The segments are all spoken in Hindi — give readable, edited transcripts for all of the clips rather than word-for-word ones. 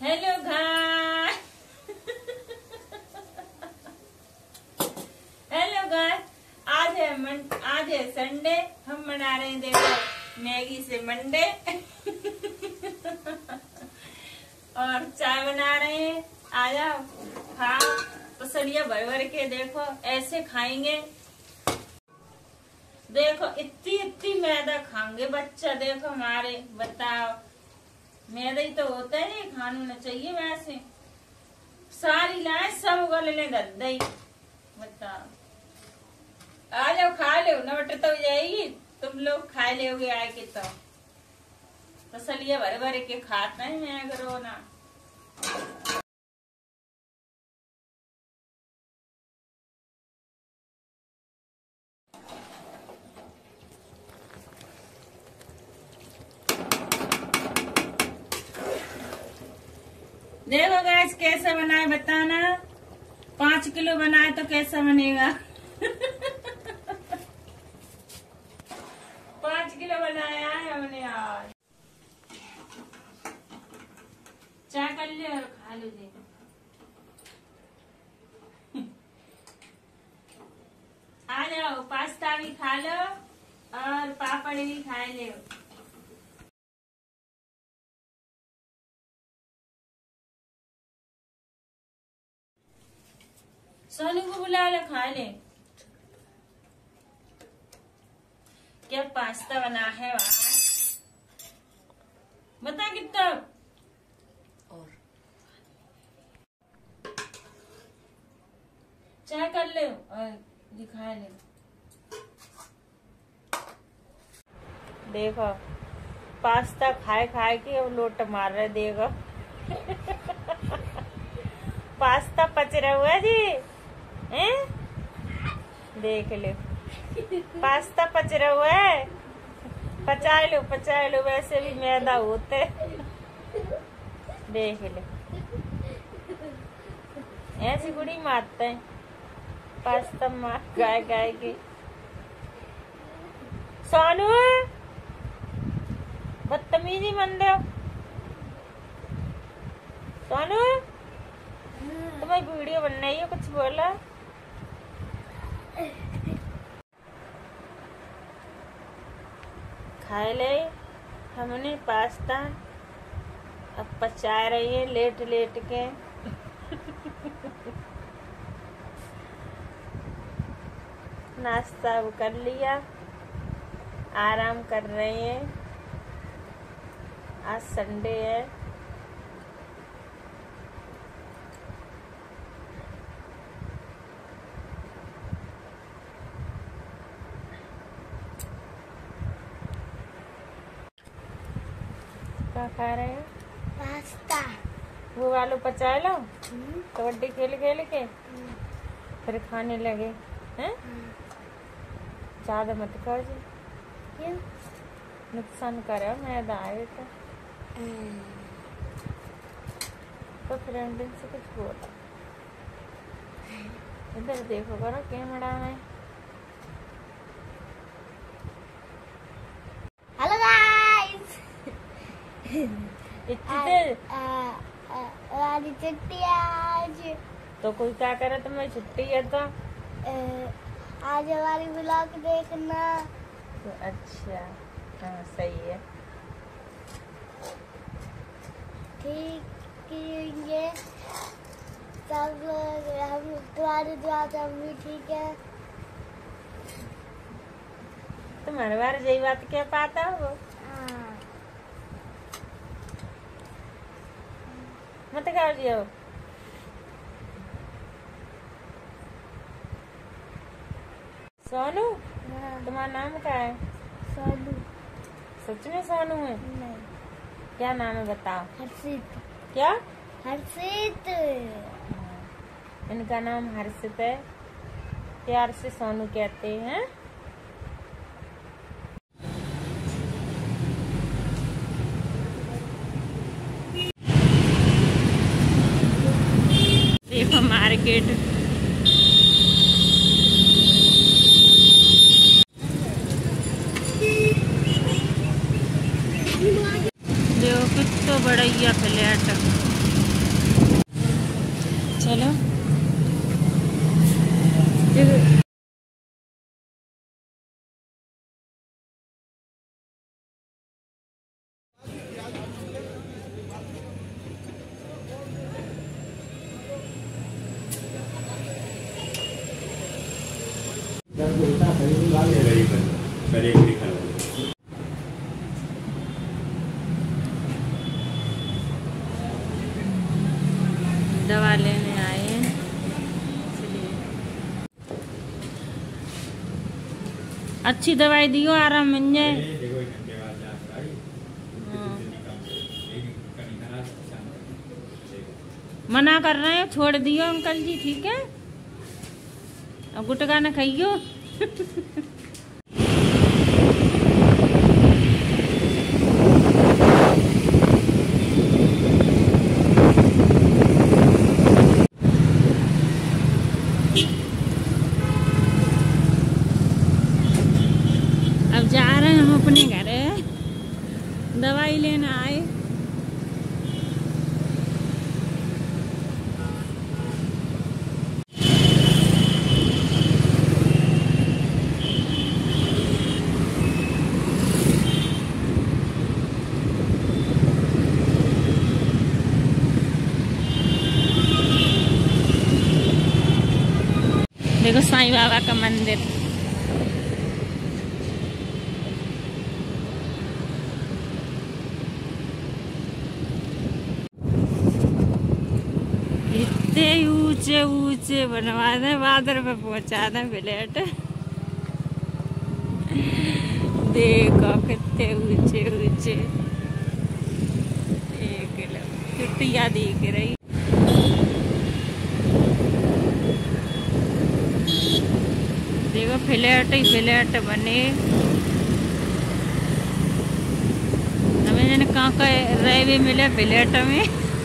Hello guys. हेलो गाइस, आज है संडे। हम मना रहे हैं देखो मैगी से मंडे। और चाय बना रहे हैं। आ जाओ खाओ पसलिया भर भर के। देखो ऐसे खाएंगे। देखो इतनी मैदा खाएंगे बच्चा। देखो हमारे, बताओ मैदा ही तो होता है, खाना न चाहिए वैसे। सारी लाए सब उगलने दद दई। बताओ आ जाओ खा लो, नवट तो जाएगी। तुम लोग खा लोगे आके तो तसलिया भर भर के खाते हैं। मैं करो ना। देखो गैस कैसा बनाए बताना। 5 किलो बनाए तो कैसा बनेगा। 5 किलो बनाया है हमने आज। चाय कर लो और खा लो। देखो आ जाओ पास्ता भी खा लो और पापड़ भी खा लो। सोनू को बुला ले, खा ले। क्या पास्ता बना है आज, बता कितना। और चाय कर ले और दिखा ले। देखो पास्ता खाए खाए के अब लोट मार रहे। देखो पास्ता पच रहा हुआ जी। देख लो पास्ता पच रहा हुआ है। पचा लो वैसे भी मैदा होते। देख लो ऐसी गुड़ी मारते हैं पास्ता मार गाय के। सोनू बदतमीजी मन दो। सोनू तुम्हारी वीडियो बन रही है, कुछ बोला। खाए ले हमने पास्ता। अब पचा रही है लेट लेट के। नाश्ता कर लिया, आराम कर रहे हैं। आज संडे है। क्या खा रहे हैं? पास्ता। वो आलू पचा लो कबड्डी खेल खेल के फिर खाने लगे हैं। ज्यादा मत खाओ जी, क्यों? नुकसान करो मैदा आए तो फ्रेंड से कुछ बोला। इधर देखो करो कैमरा में। Hello guys. आज छुट्टी है आज। तो कोई क्या करे, तुम्हें छुट्टी है तो आज हमारी ब्लॉग देखना। तो अच्छा हाँ सही है। ठीक है सब लोग, हम तुम्हारे दुआ से हम भी ठीक है। तुम्हारे बारे यही बात क्या पाता हो। मत खाओ जियो। सोनू तुम्हारा नाम क्या है? सोनू। सच में सोनू है? नहीं। क्या नाम है बताओ। हर्षित। क्या? हर्षित। इनका नाम हर्षित है, प्यार से सोनू कहते हैं। देखो मार्केट। देखो कितना बड़ा फ्लैट। चलो दवा लेने आए हैं इसलिए। अच्छी दवाई दियो, आराम मिल जाए। मना कर रहे हैं, छोड़ दियो अंकल जी, ठीक है। अब गुटका न खाइयो। अब जा रहे हैं हम अपने घर, दवाई लेना आए। देखो साईं बाबा का मंदिर। इतने ऊंचे ऊंचे बनवा दे, बादल पे पहुंचा दे फ्लैट। देखो कितने ऊंचे ऊंचे, देख लो चुटिया दिख रही। देखो फ्लैट ही फ्लैट बने। हमें जन कहाँ का रह भी मिले फ्लैट में।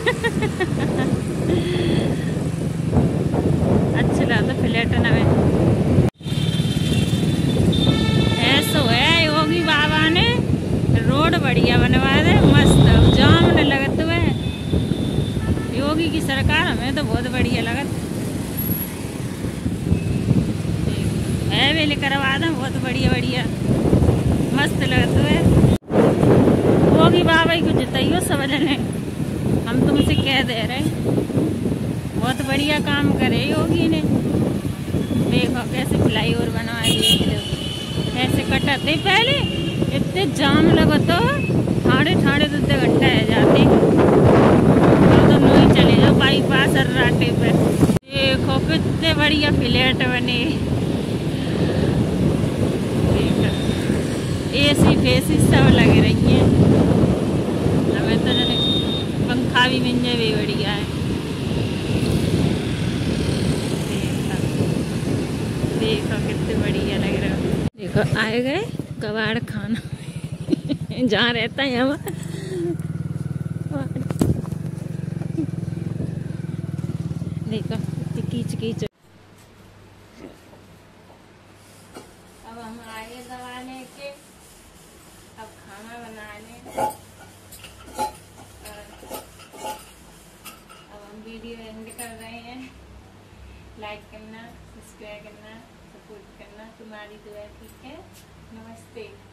अच्छा लगता फ्लैट में। ऐसा है योगी बाबा ने रोड बढ़िया बनवा दे, मस्त जाम न लगत है। योगी की सरकार हमें तो बहुत बढ़िया लगत है। वे करवा दें, बहुत बढ़िया बढ़िया मस्त लगत है। योगी बाबा को जिताइयो सब जने, हम तुमसे कह दे रहे। बहुत बढ़िया काम करे योगी ने। देखो कैसे फ्लाई ओवर बनवा दिए, ऐसे कटाते पहले इतने जाम लगो तो ठाणे ठाणे तो घंटा है जाते। तो नहीं चले जाओ बाईपास राटे पे। देखो कितने बढ़िया फ्लैट बने, एसी फेसी सब लगे रही है। हमें तो जने पंखा भी मिल जाए, भी बढ़िया है। देखो कितने बढ़िया लग रहा है। देखो आए गए कबाड़ खाना। जहाँ रहता है यहाँ देखो कीच कीच। अब हम आए दवा लेके, अब खाना बनाने। अब हम वीडियो एंड कर रहे हैं। लाइक करना, सब्सक्राइब करना, सपोर्ट करना, तुम्हारी दुआ, ठीक है। नमस्ते।